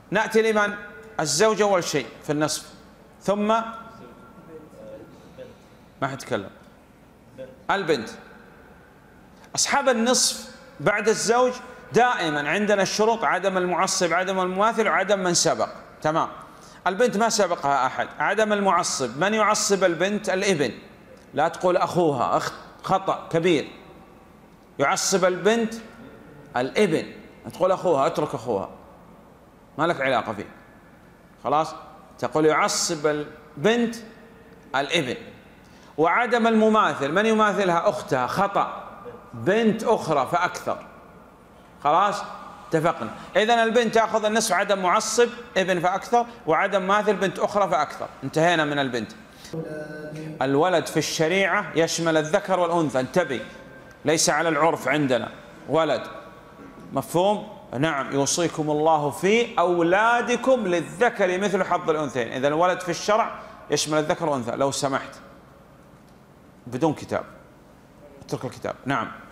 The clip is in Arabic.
نأتي لمن؟ الزوج أول شيء في النصف، ثم ما حتكلم البنت. أصحاب النصف بعد الزوج دائما عندنا الشروط: عدم المعصب، عدم المماثل، وعدم من سبق. تمام. البنت ما سبقها أحد. عدم المعصب، من يعصب البنت؟ الابن. لا تقول أخوها، خطأ كبير. يعصب البنت الابن، تقول أخوها، اترك أخوها، ما لك علاقة فيه. خلاص؟ تقول يعصب البنت الابن. وعدم المماثل، من يماثلها؟ أختها، خطأ. بنت أخرى فأكثر. خلاص؟ اتفقنا. إذن البنت تأخذ النصف: عدم معصب ابن فأكثر، وعدم ماثل بنت أخرى فأكثر. انتهينا من البنت. الولد في الشريعة يشمل الذكر والأنثى، انتبه، ليس على العرف عندنا ولد. مفهوم؟ نعم. يوصيكم الله في أولادكم للذكر مثل حظ الأنثيين. إذا الولد في الشرع يشمل الذكر والأنثى. لو سمحت بدون كتاب، اترك الكتاب. نعم.